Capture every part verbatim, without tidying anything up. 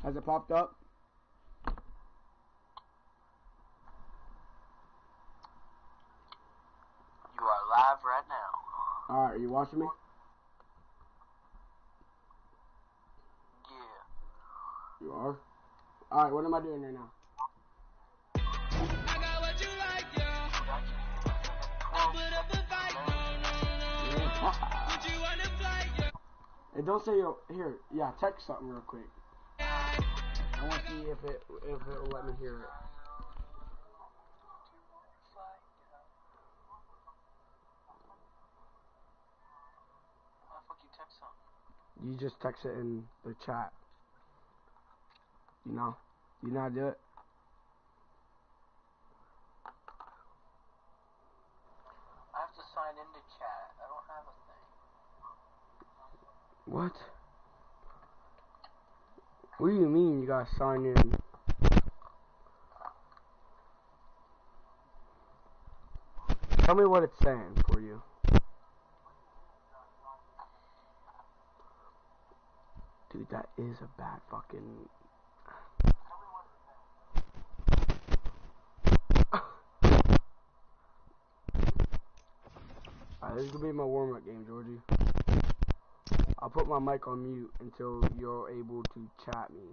Has it popped up? You are live right now. Alright, are you watching me? Yeah. You are? Alright, what am I doing right now? I got what you like, yeah. I put up a fight, no, no, no. Put you on a flight, yeah. Hey, don't say you're here. Yeah, text something real quick. I want to see if it if it will let me hear it. How the fuck you text something? You just text it in the chat. You know? You know how to do it? I have to sign into chat. I don't have a thing. What? What do you mean you gotta sign in? Tell me what it's saying for you. Dude, that is a bad fucking... Alright, this is gonna be my warm-up game, Georgie. I'll put my mic on mute until you're able to chat me.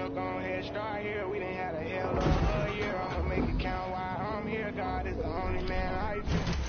well, go ahead, start here. We done had a hell of a year. I'ma make it count while I'm here. God is the only man I fear.